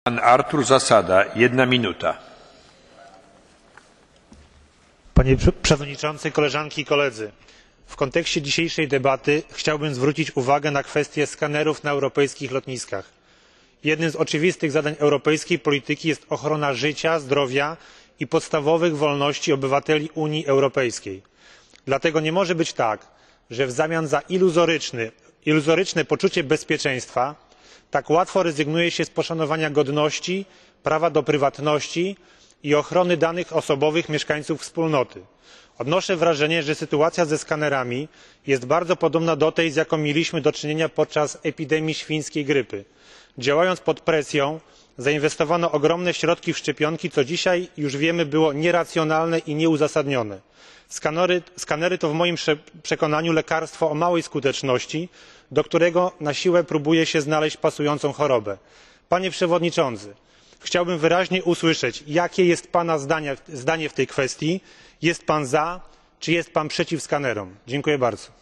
Pan Artur Zasada, 1 minuta. Panie Przewodniczący, koleżanki i koledzy! W kontekście dzisiejszej debaty chciałbym zwrócić uwagę na kwestię skanerów na europejskich lotniskach. Jednym z oczywistych zadań europejskiej polityki jest ochrona życia, zdrowia i podstawowych wolności obywateli Unii Europejskiej. Dlatego nie może być tak, że w zamian za iluzoryczne poczucie bezpieczeństwa tak łatwo rezygnuje się z poszanowania godności, prawa do prywatności i ochrony danych osobowych mieszkańców wspólnoty. Odnoszę wrażenie, że sytuacja ze skanerami jest bardzo podobna do tej, z jaką mieliśmy do czynienia podczas epidemii świńskiej grypy. Działając pod presją, zainwestowano ogromne środki w szczepionki, co dzisiaj już wiemy było nieracjonalne i nieuzasadnione. Skanery to w moim przekonaniu lekarstwo o małej skuteczności, do którego na siłę próbuje się znaleźć pasującą chorobę. Panie Przewodniczący, chciałbym wyraźnie usłyszeć, jakie jest Pana zdanie w tej kwestii. Jest Pan za, czy jest Pan przeciw skanerom? Dziękuję bardzo.